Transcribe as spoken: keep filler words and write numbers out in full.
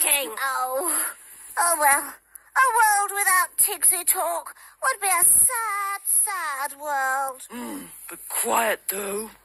talking. Oh, oh well. A world without Tigsy talk would be a sad, sad world. Mm, but quiet, though.